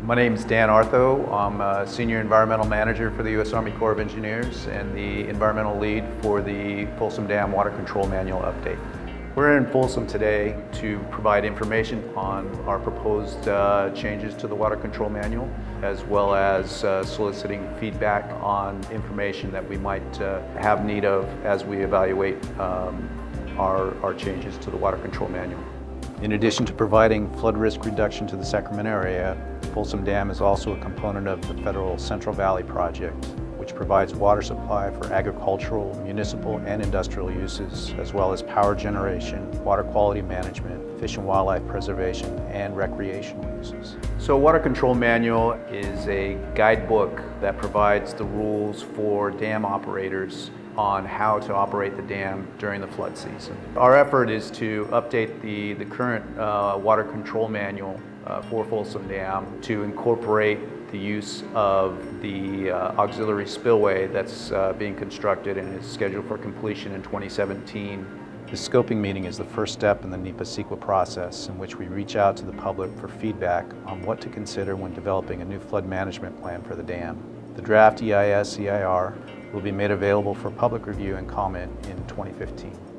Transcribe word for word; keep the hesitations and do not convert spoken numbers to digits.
My name is Dan Artho. I'm a Senior Environmental Manager for the U S Army Corps of Engineers and the Environmental Lead for the Folsom Dam Water Control Manual update. We're in Folsom today to provide information on our proposed uh, changes to the Water Control Manual, as well as uh, soliciting feedback on information that we might uh, have need of as we evaluate um, our, our changes to the Water Control Manual. In addition to providing flood risk reduction to the Sacramento area, Folsom Dam is also a component of the federal Central Valley Project, which provides water supply for agricultural, municipal, and industrial uses, as well as power generation, water quality management, fish and wildlife preservation, and recreational uses. So Water Control Manual is a guidebook that provides the rules for dam operators on how to operate the dam during the flood season. Our effort is to update the, the current uh, Water Control Manual uh, for Folsom Dam to incorporate the use of the uh, auxiliary spillway that's uh, being constructed and is scheduled for completion in twenty seventeen. The scoping meeting is the first step in the NEPA CEQA process, in which we reach out to the public for feedback on what to consider when developing a new flood management plan for the dam. The draft E I S E I R will be made available for public review and comment in twenty fifteen.